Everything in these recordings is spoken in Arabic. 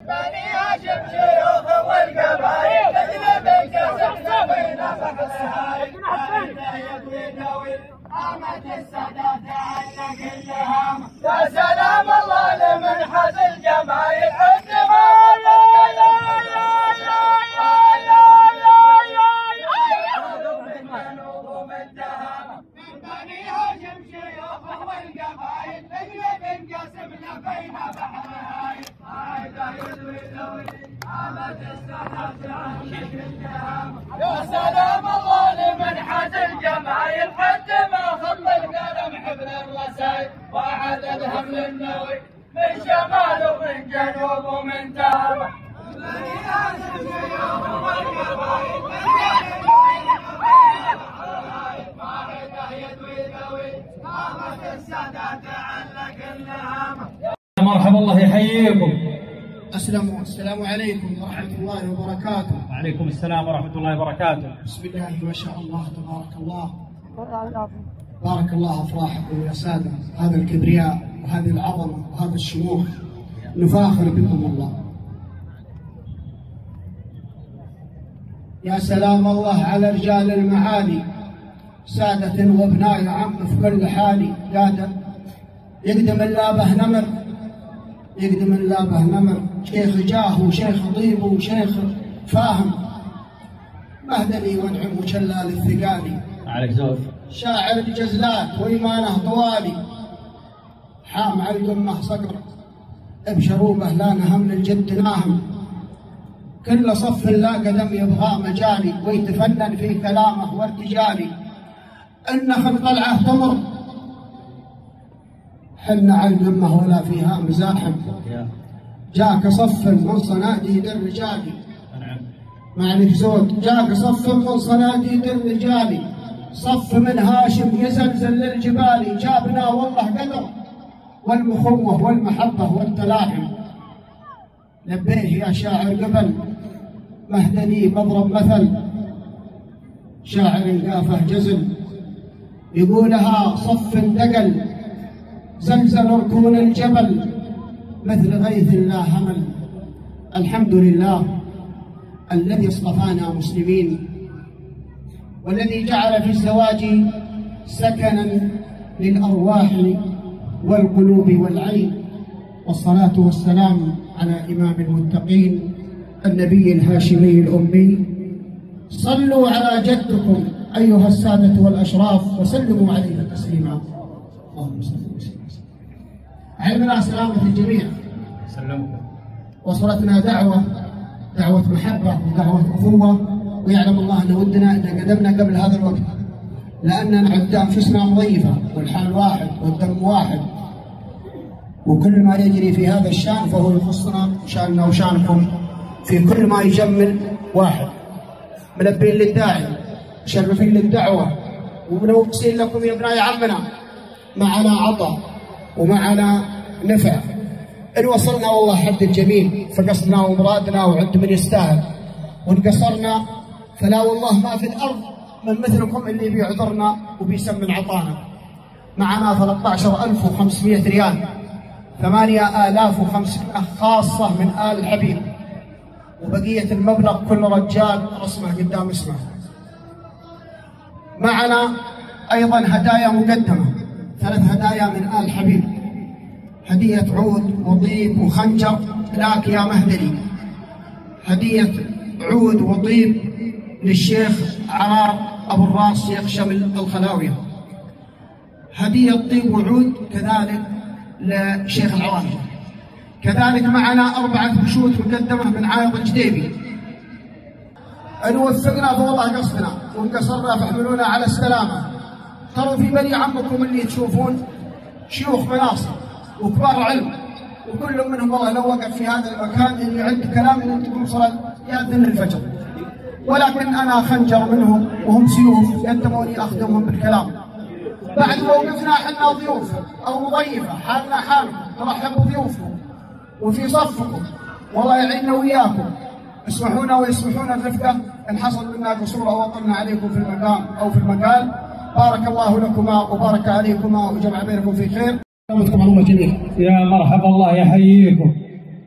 بني هاشم شيوخ والقبائل تجلب جسدنا بين بحرها يدوي دوي قامت السادات عنك الهام. يا سلام الله لمن حاز الجمايل حد يا سلام الله لمن حاز الجمايل حد ما خط القلم حبل الرسائل وعد الهم للنوي من شمال ومن جنوب ومن تامة. بني هاشم شيوخ والقبائل قامت السادات علك النهامة. مرحبا الله يحييكم. السلام عليكم ورحمة الله وبركاته. وعليكم السلام ورحمة الله وبركاته. بسم الله ما شاء الله تبارك الله. بارك الله أفراحكم يا سادة، هذا الكبرياء وهذه العظمة وهذا الشموخ نفاخر بكم الله. يا سلام الله على رجال المعالي سادة وابناء عم في كل حالي. قادر يقدم اللابه نمر، يقدم اللابه نمر، شيخ جاه وشيخ طيب وشيخ فاهم، مهدلي وانعم وشلال الثقالي. عليك زود. شاعر الجزلات وإيمانه طوالي، حام على القمة صقر بشروبه لا نهم للجد ناهم، كل صف لا قدم يبغى مجالي ويتفنن في كلامه وارتجالي. النخل طلعه تمر حنا على القمة ولا فيها مزاحم، جاك صف من صناديد الرجال. ما عليك زود. جاك صف من صناديد الرجال، صف من هاشم يزلزل للجبال. جابنا والله قدر والمخوة والمحبة والتلاحم. نبيه يا شاعر قبل مهدني بضرب مثل، شاعر قافه جزل يقولها صف دقل، زلزل ركون الجبل مثل غيث لا همل. الحمد لله الذي اصطفانا مسلمين، والذي جعل في الزواج سكنا للأرواح والقلوب والعين. والصلاة والسلام على إمام المتقين النبي الهاشمي الأمي. صلوا على جدكم أيها السادة والأشراف وسلموا عليه تسليما. اللهم صل وسلم. علمنا سلامة الجميع. سلمكم. وصلتنا دعوة محبة ودعوة أخوة، ويعلم الله أن ودنا أن قدمنا قبل هذا الوقت، لأننا عند أنفسنا مضيفة والحال واحد والدم واحد، وكل ما يجري في هذا الشأن فهو يخصنا وشأننا وشأنكم في كل ما يجمل واحد. ملبين للداعي، مشرفين للدعوة، ومنوكسين لكم يا ابناء عمنا. معنا عطاء ومعنا نفع. إن وصلنا والله حد الجميل فقصدنا ومرادنا وعد من يستاهل، وإن قصرنا فلا والله ما في الأرض من مثلكم اللي بيعذرنا وبيسمن عطانا. معنا 13,500 ريال، 8,500 خاصة من آل الحبيب، وبقية المبلغ كل رجال رسمه قدام اسمه. معنا أيضا هدايا مقدمة، 3 هدايا من آل الحبيب، هدية عود وطيب وخنجر لك يا مهدلي، هدية عود وطيب للشيخ عرار أبو الراس شيخ شمل الخلاوية، هدية طيب وعود كذلك لشيخ العوامي. كذلك معنا 4 بشوت مقدمة من عايض الجديبي. إن وفقنا فوالله قصدنا، وإن قصرنا فاحملونا على السلامة. تروا في بني عمكم اللي تشوفون شيوخ مناصب وكبار علم، وكل منهم والله لو وقف في هذا المكان اللي عنده كلام ينتقم صلاة يأذن الفجر، ولكن أنا خنجر منهم وهم سيوف ينتموني أخدمهم بالكلام. بعد ما وقفنا حنا ضيوف أو مضيفة، حالنا حالكم، ترحبوا بضيوفكم وفي صفكم، والله يعيننا وياكم. اسمحونا ويسمحونا الرفقة إن حصل منا قصور أو وطلنا عليكم في المقام أو في المقال. بارك الله لكما وبارك عليكما وجمع بينكم في خير. سلامتكم على الله جميعا. يا مرحبا الله يحييكم.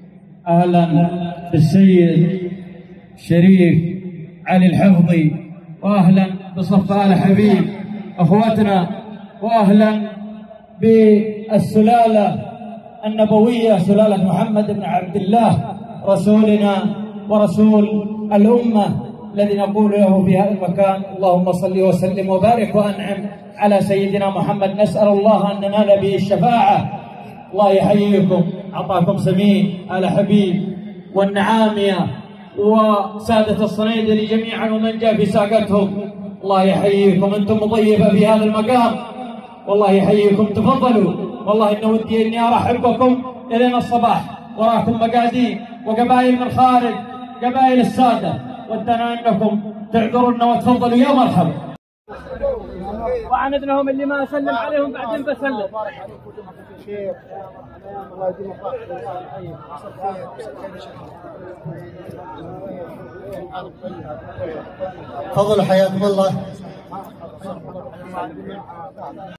أهلا بالسيد شريف علي الحفظي، وأهلا بصف آل حبيب أخوتنا، وأهلا بالسلالة النبوية، سلالة محمد بن عبد الله رسولنا ورسول الأمة، الذي نقول له في هذا المكان اللهم صل وسلم وبارك وأنعم على سيدنا محمد. نسأل الله أن ننال به الشفاعة. الله يحييكم، عطاكم سمين آل حبيب والنعامية وسادة الصنيدلي جميعا ومن جاء في ساقتهم. الله يحييكم، أنتم مضيفة في هذا المقام، والله يحييكم. تفضلوا، والله إن ودي إني أرحب بكم إلى الصباح. وراكم مقادين وقبائل من خارج، قبائل السادة، ودنا أنكم تعذرنا وتفضلوا. يا مرحبا. وعندناهم اللي ما أسلم عليهم بعدين بسلم. تفضلوا حياكم الله.